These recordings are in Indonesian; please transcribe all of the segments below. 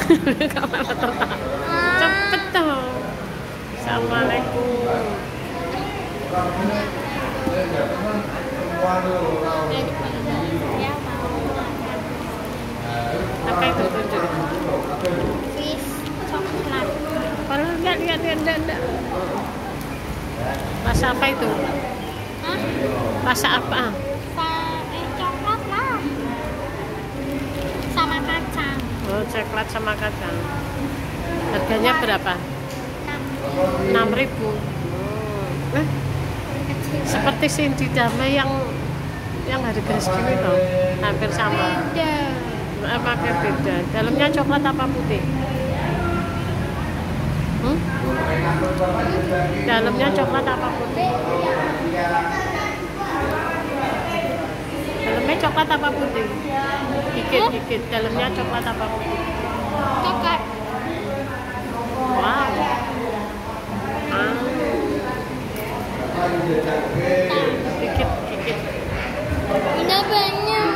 Cepet toh. Assalamualaikum. Apa itu tunjuk? Fish coklat. Kalau lihat. Rasa apa itu? Hah? Rasa apa? Coklat lah. Sama kacang. Oh, coklat sama kacang. Harganya berapa? 6. 6.000. Seperti Cindy Damai yang harga segini toh, hampir sama. Beda. Pakai beda. Dalamnya coklat apa putih? Dalamnya coklat apa putih? Dalamnya coklat apa putih? Dikit. Dalamnya coklat apa putih? Coklat. Wow. Dikit. Udah banyak.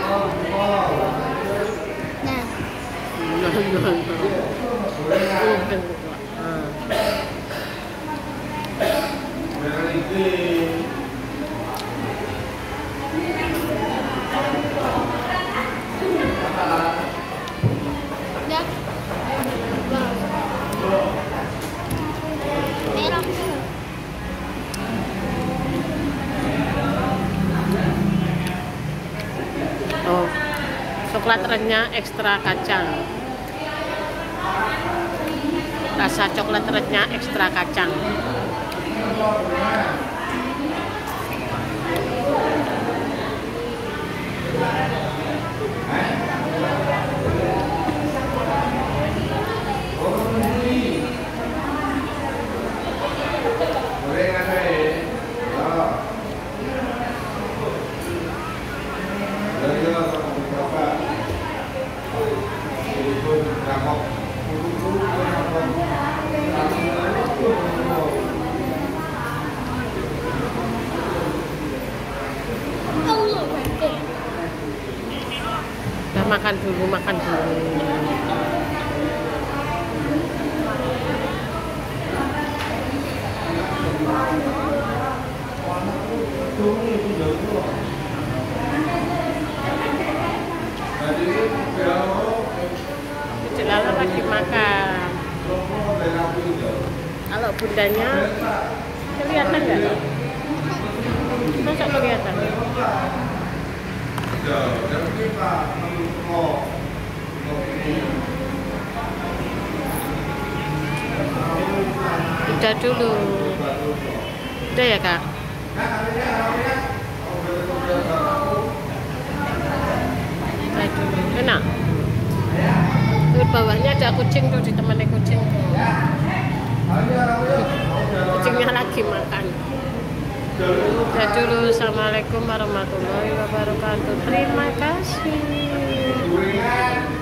Nah. Udah. Merah. Oh, coklat renyah ekstra kacang. Rasa coklat renyah ekstra kacang. Udah makan dulu. Jelala lagi makan. Kalau bundanya kelihatan nggak? Masa kelihatan? Udah dulu. Udah ya kak? Udah dulu. Enak. Di bawahnya ada kucing tuh, ditemani kucing. Kucingnya lagi makan. Udah dulu. Assalamualaikum warahmatullahi wabarakatuh. Terima kasih.